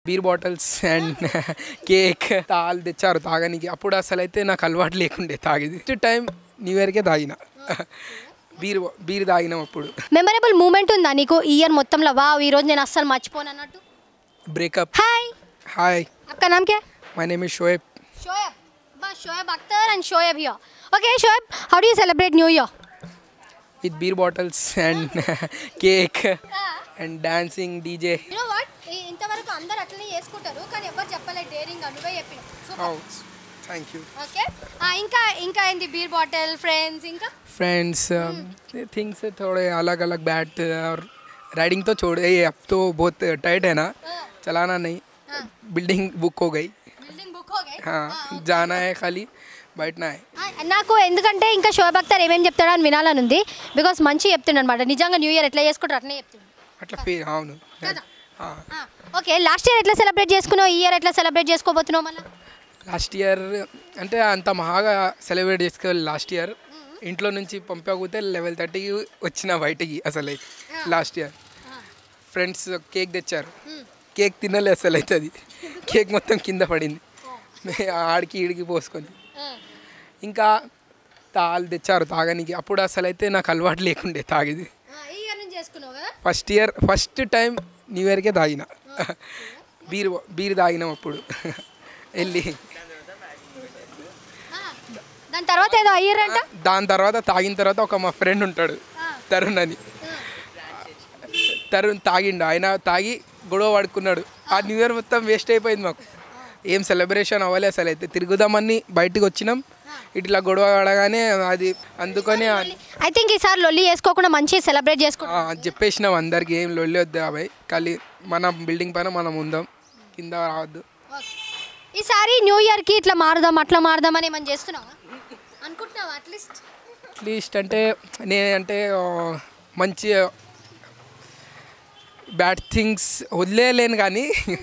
Beer bottles and cake తాళ్ళు తెచ్చారు తాగనికి. అప్పుడు అసలు అయితే నాకు అలవాటు లేకుండే తాగేది. ఫస్ట్ టైం న్యూ ఇయర్కే తాగిన బీర్ తాగినాం. అప్పుడు మెమరబుల్ మూమెంట్ ఉందా నీకు ఈ ఇయర్ మొత్తంలో? వావ్, ఈ రోజు నేను అస్సలు మర్చిపోను అన్నట్టు. బ్రేకప్. హాయ్ హాయ్, आपका नाम क्या है? My name is Shoaib. Shoaib. Bas Shoaib Akhtar and Shoaib here. Okay, Shoaib, how do you celebrate New Year? With beer bottles and cake and dancing DJ. You know what? ఇంతవరకు అందరూ అట్లనే చేసుకుంటారు కానీ ఎవరు చెప్పలేదు, డేరింగ్ నువ్వే చెప్పిన. Thank you. ఓకే, ఇంకా ఏంది? బీర్ బాటిల్, ఫ్రెండ్స్, ఇంకా फ्रेंड्स थिंग्स थोड़े अलग अलग बैट और राइडिंग तो छोड़ ये अब तो बहुत टाइट है ना, चलाना नहीं. बिल्डिंग बुक हो गई. हाँ, जाना है खाली, बैठना है. నాకు ఎందుకంటే ఇంకా షోయబ్ అఖ్తర్ ఏమేమి చెప్తాడని వినాలని ఉంది. బికాస్ మంచి చెప్తుండ అనమాట. నిజంగా న్యూ ఇయర్ ఎట్లా చేసుకుంటారు అట్లనే చెప్తుండు అట్లా. అవును. ఓకే, లాస్ట్ ఇయర్ ఎట్లా సెలబ్రేట్ చేసుకున్నావు? ఈ ఇయర్ ఎట్లా సెలబ్రేట్ చేసుకోబోతున్నావు మళ్ళీ? లాస్ట్ ఇయర్ అంటే అంత మహాగా సెలబ్రేట్ చేసుకోవాలి. లాస్ట్ ఇయర్ ఇంట్లో నుంచి పంపకపోతే 11:30కి వచ్చిన బయటికి. అసలు అయితే లాస్ట్ ఇయర్ ఫ్రెండ్స్ కేక్ తెచ్చారు. కేక్ తినలే అసలు అయితే. అది కేక్ మొత్తం కింద పడింది ఆడికి ఈడికి పోసుకొని. ఇంకా తాళ్ళు తెచ్చారు తాగనికి. అప్పుడు అసలు అయితే నాకు అలవాటు లేకుండే తాగేది. ఫస్ట్ టైం న్యూ ఇయర్కే తాగిన బీర్ తాగినాం. అప్పుడు వెళ్ళి దాని తర్వాత తాగిన తర్వాత ఒక మా ఫ్రెండ్ ఉంటాడు తరుణ్ అని. తరుణ్ తాగిండు. ఆయన తాగి గొడవ పడుకున్నాడు. ఆ న్యూ ఇయర్ మొత్తం వేస్ట్ అయిపోయింది మాకు. ఏం సెలబ్రేషన్ అవ్వలే అసలు అయితే. తిరుగుదామని బయటకు వచ్చినాం, ఇట్లా గొడవ పడగానే అది అందుకని ఐ థింక్ ఈసారి లొల్లి చేసుకోకుండా మంచి సెలబ్రేట్ చేసుకుంటాం చెప్పేసినాం అందరికి. ఏం లొల్లి వద్దు అబ్బాయి, ఖాళీ మన బిల్డింగ్ పైన మనం ఉందాం, కింద రావద్దు. ఈసారి న్యూ ఇయర్కి ఇట్లా మారుదాం అట్లా మారుదాం అని ఏమని చేస్తున్నావా అనుకుంటున్నావా? అట్లీస్ట్ అంటే నేనంటే మంచి బ్యాడ్ థింగ్స్ వదిలేయలేను కానీ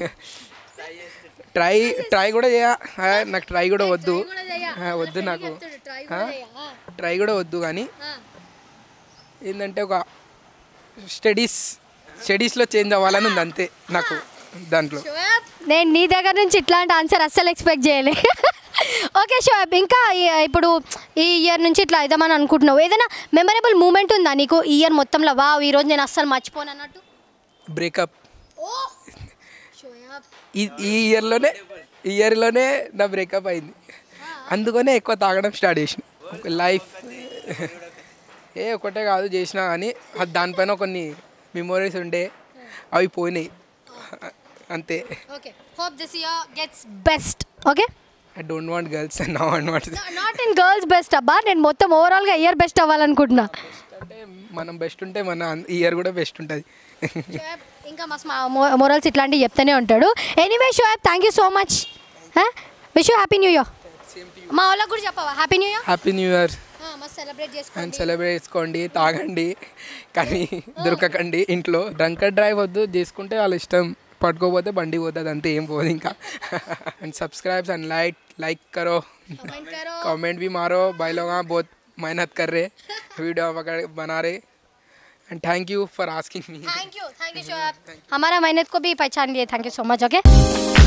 ట్రై కూడా నాకు ట్రై కూడా వద్దు నాకు ట్రై కూడా వద్దు. కానీ ఏంటంటే ఒక స్టడీస్లో చేంజ్ అవ్వాలని ఉంది అంతే నాకు. దాంట్లో నేను నీ దగ్గర నుంచి ఇట్లాంటి ఆన్సర్ అస్సలు ఎక్స్పెక్ట్ చేయలే. ఓకే షోయబ్, ఇంకా ఇప్పుడు ఈ ఇయర్ నుంచి ఇట్లా అవుదామని అనుకుంటున్నావు. ఏదైనా మెమరబుల్ మూమెంట్ ఉందా నీకు ఈ ఇయర్ మొత్తంలో? వావ్, ఈ రోజు నేను అస్సలు మర్చిపోను అన్నట్టు. బ్రేకప్. ఈ ఇయర్లోనే నా బ్రేకప్ అయింది. అందుకనే ఎక్కువ తాగడం స్టార్ట్ చేసిన. లైఫ్ ఒకటే కాదు చేసినా కానీ దానిపైన కొన్ని మెమోరీస్ ఉండే, అవి పోయినాయి అంతే. Hope this year gets best. Okay? I don't want girls and now I want. Not in girls best అబ్బా, నేను మొత్తం ఓవరాల్ గా ఇయర్ బెస్ట్ అవ్వాలనుకుంటున్నా. అంటే మనం బెస్ట్ ఉంటే మన ఇయర్ కూడా బెస్ట్ ఉంటుంది. ఇంకా మస్తు మోరల్స్ ఇట్లాంటివి చెప్తూనే ఉంటాడు. Anyway Shoaib, thank you so much. Wish you happy new year. మా వాళ్ళకి కూడా చెప్పవా happy new year? Happy new year. Celebrate చేసుకోండి, తాగండి కానీ దొరకకండి ఇంట్లో. డ్రంక్ అండ్ డ్రైవ్ వద్దు, చేసుకుంటే వాళ్ళ ఇష్టం. పట్టుకోపోతే బండి పోతుంది అంతే, ఏం పోదు ఇంకా. అండ్ सब्सक्राइब एंड लाइक करो, कमेंट भी मारो. भाई लोग बहुत मेहनत कर रहे, वीडियो बना रहे. And thank you for asking me. Thank you Shoaib, हमारा मेहनत को भी पहचान लिए. Thank you so much. Okay.